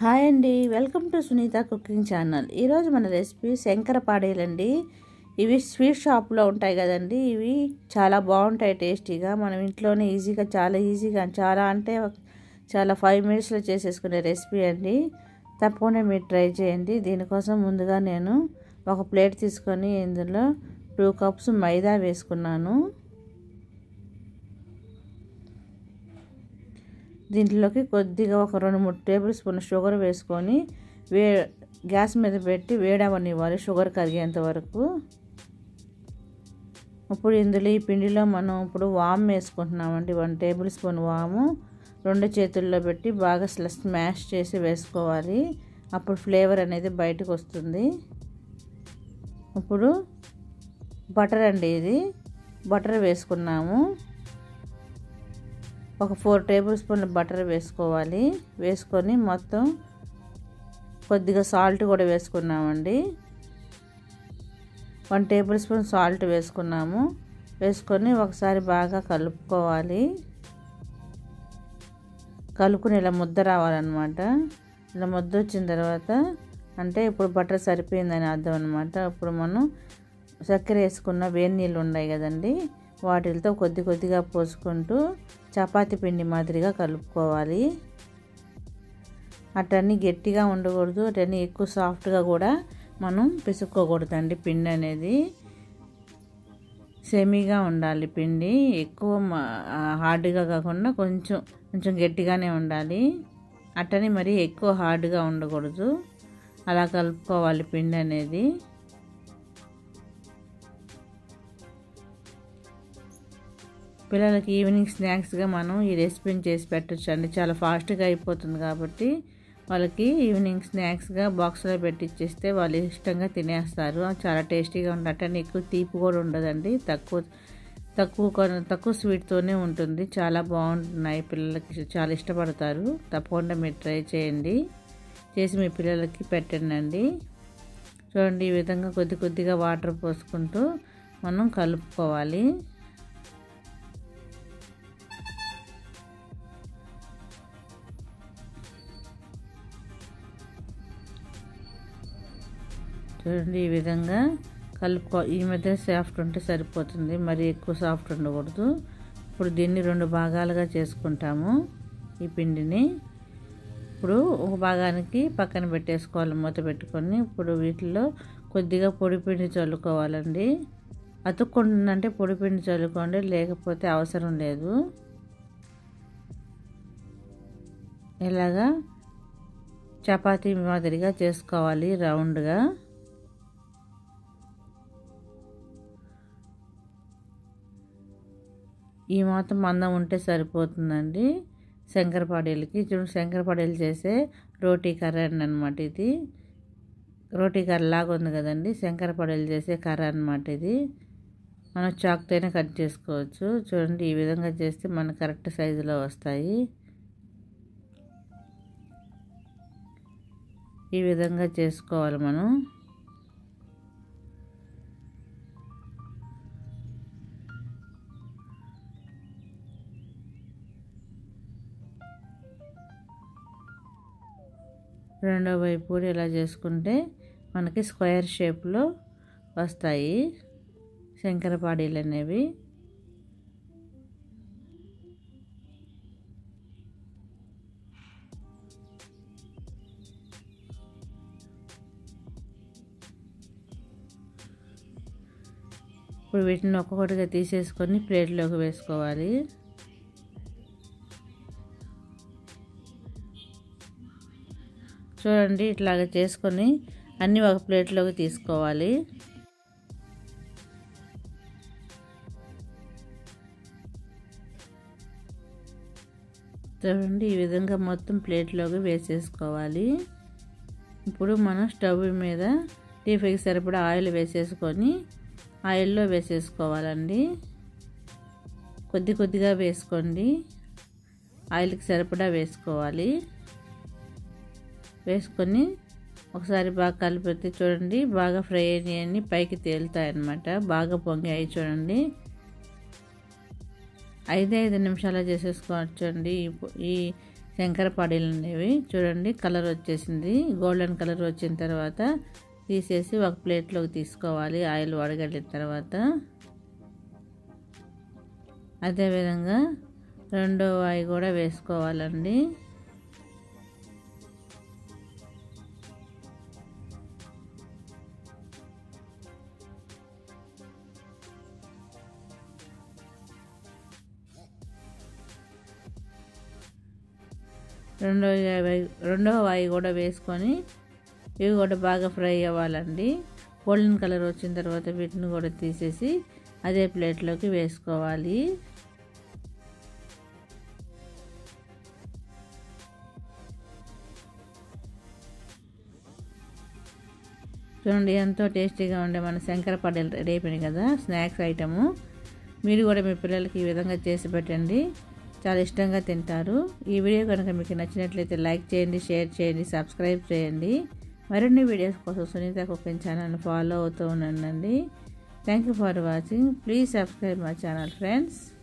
Hi అండి, welcome to Sunitha cooking channel. ఈరోజు మన రెసిపీ శంకరపాడేలండి. ఇవి స్వీట్ షాప్లో ఉంటాయి కదండి. ఇవి చాలా బాగుంటాయి టేస్టీగా. మనం ఇంట్లోనే ఈజీగా చాలా 5 మినిట్స్లో చేసేసుకునే రెసిపీ అండి. తప్పకుండా మీరు ట్రై చేయండి. దీనికోసం ముందుగా నేను ఒక ప్లేట్ తీసుకొని ఇందులో 2 కప్స్ మైదా వేసుకున్నాను. దీంట్లోకి కొద్దిగా ఒక 2-3 టేబుల్ స్పూన్ షుగర్ వేసుకొని గ్యాస్ మీద పెట్టి వేడవనివ్వాలి షుగర్ కరిగేంత వరకు. ఇప్పుడు ఇందులో ఈ పిండిలో మనం ఇప్పుడు వాము వేసుకుంటున్నామండి. 1 టేబుల్ స్పూన్ వాము 2 చేతుల్లో పెట్టి బాగా స్మాష్ చేసి వేసుకోవాలి. అప్పుడు ఫ్లేవర్ అనేది బయటకు వస్తుంది. ఇప్పుడు బటర్ అండి, ఇది బటర్ వేసుకున్నాము. ఒక 4 టేబుల్ స్పూన్ల బటర్ వేసుకోవాలి. వేసుకొని మొత్తం కొద్దిగా సాల్ట్ కూడా వేసుకున్నామండి. 1 టేబుల్ స్పూన్ సాల్ట్ వేసుకున్నాము. వేసుకొని ఒకసారి బాగా కలుపుకోవాలి. కలుపుకుని ఇలా ముద్ద రావాలన్నమాట. ఇలా ముద్ద వచ్చిన తర్వాత అంటే ఇప్పుడు బటర్ సరిపోయిందని అర్థం అనమాట. ఇప్పుడు మనం చక్కెర వేసుకున్న వేడి నీళ్ళు ఉన్నాయి కదండి, వాటితో కొద్దిగా పోసుకుంటూ చపాతీ పిండి మాదిరిగా కలుపుకోవాలి. అటన్నీ గట్టిగా ఉండకూడదు, అటన్నీ ఎక్కువ సాఫ్ట్గా కూడా మనం పిసుక్కోకూడదండి. పిండి అనేది సెమీగా ఉండాలి. పిండి ఎక్కువ హార్డ్గా కాకుండా కొంచెం గట్టిగానే ఉండాలి. అటని మరీ ఎక్కువ హార్డ్గా ఉండకూడదు. అలా కలుపుకోవాలి పిండి అనేది. పిల్లలకి ఈవినింగ్ స్నాక్స్గా మనం ఈ రెసిపీని చేసి పెట్టచ్చు అండి. చాలా ఫాస్ట్గా అయిపోతుంది కాబట్టి వాళ్ళకి ఈవినింగ్ స్నాక్స్గా బాక్స్లో పెట్టి ఇచ్చేస్తే వాళ్ళు ఇష్టంగా తినేస్తారు. చాలా టేస్టీగా ఉంటుంది. అట్టని ఎక్కువ తీపి కూడా ఉండదండి. తక్కువ స్వీట్తోనే ఉంటుంది. చాలా బాగుంటున్నాయి. పిల్లలకి చాలా ఇష్టపడతారు. తప్పకుండా మీరు ట్రై చేయండి. చేసి మీ పిల్లలకి పెట్టండి. చూడండి, ఈ విధంగా కొద్దిగా వాటర్ పోసుకుంటూ మనం కలుపుకోవాలి. చూడండి, ఈ విధంగా ఈ మధ్య సాఫ్ట్ ఉంటే సరిపోతుంది, మరి ఎక్కువ సాఫ్ట్ ఉండకూడదు. ఇప్పుడు దీన్ని 2 భాగాలుగా చేసుకుంటాము. ఈ పిండిని ఇప్పుడు ఒక భాగానికి పక్కన పెట్టేసుకోవాలి మూత పెట్టుకొని. ఇప్పుడు వీటిలో కొద్దిగా పొడి పిండి చల్లుకోవాలండి. అతుక్కుంటుందంటే పొడి పిండి చల్లుకోండి, లేకపోతే అవసరం లేదు. ఇలాగా చపాతీ మాదిరిగా చేసుకోవాలి రౌండ్గా. ఈ మాత్రం మందం ఉంటే సరిపోతుందండి శంకరపాడేలకి. చూడండి, శంకరపాడేలు చేసే రోటీ కర్ర అన్నమాట. ఇది రోటీ కర్ర లాగా ఉంది కదండి, శంకరపాడేలు చేసే కర్ర అన్నమాట. ఇది మనం చాకుతోనే కట్ చేసుకోవచ్చు. చూడండి, ఈ విధంగా చేస్తే మనకు కరెక్ట్ సైజులో వస్తాయి. ఈ విధంగా చేసుకోవాలి మనం. రెండో వైపు కూడా ఇలా చేసుకుంటే మనకి స్క్వేర్ షేప్లో వస్తాయి శంకరపాడీలు అనేవి. ఇప్పుడు వీటిని ఒక్కొక్కటిగా తీసేసుకొని ప్లేట్లోకి వేసుకోవాలి. చూడండి, ఇట్లాగా చేసుకొని అన్నీ ఒక ప్లేట్లోకి తీసుకోవాలి. చూడండి, ఈ విధంగా మొత్తం ప్లేట్లోకి వేసేసుకోవాలి. ఇప్పుడు మనం స్టవ్ మీద డీప్ ఫ్రైకి సరిపడా ఆయిల్ వేసేసుకొని ఆయిల్లో వేసేసుకోవాలండి. కొద్దిగా వేసుకోండి. ఆయిల్కి సరిపడా వేసుకోవాలి. వేసుకొని ఒకసారి బాగా కలిపితే చూడండి, బాగా ఫ్రై అయ్యి పైకి తేలుతాయి అన్నమాట. బాగా పొంగాయి చూడండి. 5 నిమిషాలు చేసేసుకోవచ్చు అండి. ఈ శంకరపాడీలు అనేవి. చూడండి కలర్ వచ్చేసింది. గోల్డెన్ కలర్ వచ్చిన తర్వాత తీసేసి ఒక ప్లేట్లోకి తీసుకోవాలి ఆయిల్ వడగట్టిన తర్వాత. అదేవిధంగా రెండో వాయి కూడా వేసుకోవాలండి. రెండో వాయి కూడా వేసుకొని ఇవి కూడా బాగా ఫ్రై అవ్వాలండి. గోల్డెన్ కలర్ వచ్చిన తర్వాత వీటిని కూడా తీసేసి అదే ప్లేట్లోకి వేసుకోవాలి. చూడండి ఎంతో టేస్టీగా ఉండే మన శంకరపాడీలు రెడీ అయిపోయినాయి కదా, స్నాక్స్ ఐటము. మీరు కూడా మీ పిల్లలకి ఈ విధంగా చేసి పెట్టండి, చాలా ఇష్టంగా తింటారు. ఈ వీడియో కనుక మీకు నచ్చినట్లయితే లైక్ చేయండి, షేర్ చేయండి, సబ్స్క్రైబ్ చేయండి. మరిన్ని వీడియోస్ కోసం సునీత కుకింగ్ ఛానల్ని ఫాలో అవుతూ ఉండండి. Thank you for watching. Please subscribe my channel friends.